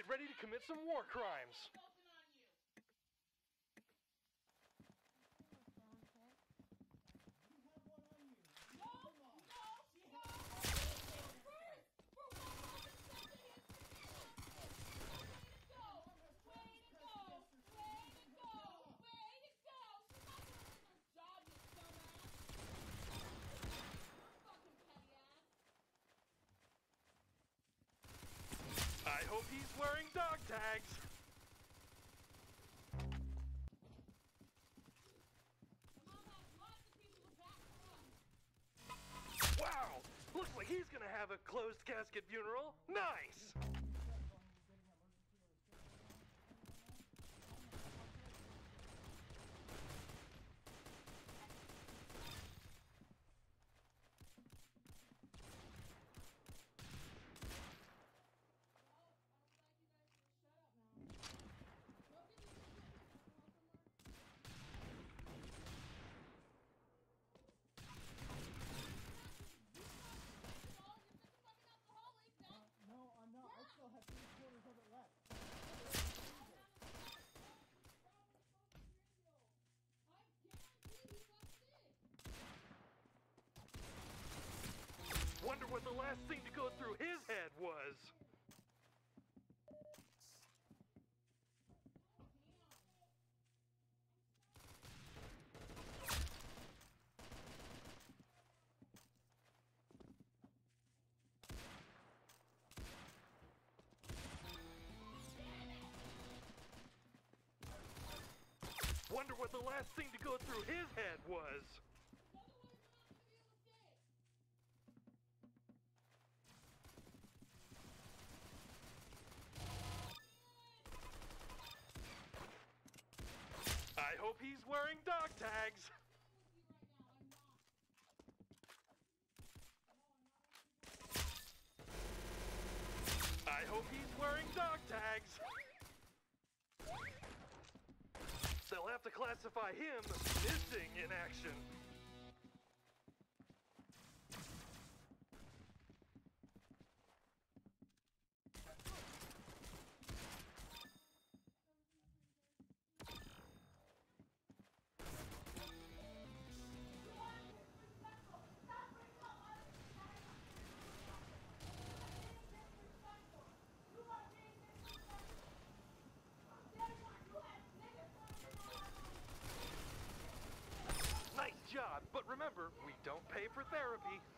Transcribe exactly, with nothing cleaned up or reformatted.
ready to commit some war crimes. I hope he's wearing dog tags. Wow! Looks like he's gonna have a closed casket funeral. Nice! Wonder what the last thing to go through his head was. Wonder what the last thing to go through his head was. I hope he's wearing dog tags. I hope he's wearing dog tags. They'll have to classify him missing in action. Nice job, but remember, we don't pay for therapy.